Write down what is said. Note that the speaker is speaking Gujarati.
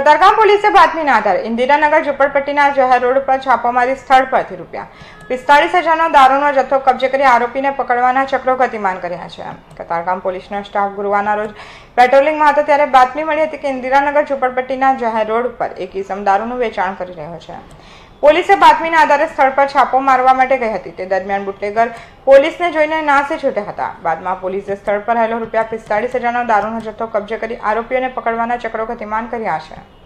કતારગામ પોલીસે બાતમીના આધારે ઇન્દિરાનગર ઝુંપડપટ્ટીના જાહેર રોડ પર છાપામારી સ્થળ પરથી ₹45,000નો દારૂનો જથ્થો કબજે કરી આરોપીને પકડવાના ચક્રો ગતિમાન કર્યા છે. કતારગામ પોલીસનો સ્ટાફ ગુરુવારના રોજ પેટ્રોલિંગમાં હતો ત્યારે બાતમી મળી હતી કે ઇન્દિરાનગર ઝુંપડપટ્ટીના જાહેર રોડ પર એક ઇસમ દારૂનું વેચાણ કરી રહ્યો છે. પોલીસે બાતમીના આધારે સ્થળ પર છાપો મારવા માટે ગઈ હતી. તે દરમિયાન બુટલેગર પોલીસને જોઈને નાસી છૂટ્યા હતા. બાદમાં પોલીસે સ્થળ પર રહેલો ₹45,000નો દારૂનો જથ્થો કબજે કરી આરોપીઓને પકડવાના ચક્રો ગતિમાન કર્યા છે.